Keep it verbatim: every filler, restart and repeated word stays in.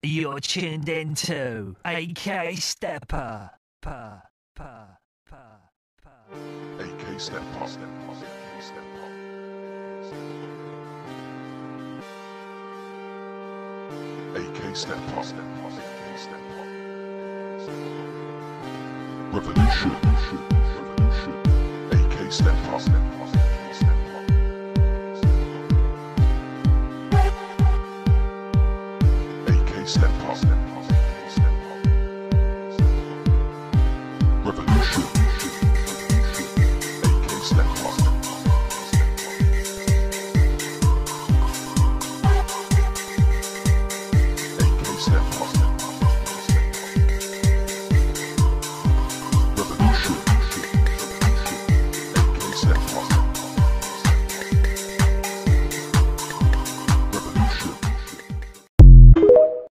You're tuned into A K.Steppa. Pa, pa, pa, pa. A K.Steppa. A K.Steppa. Revolution. A K.Steppa. A K.Steppa. Revolution. A K.Steppa. A K.Steppa.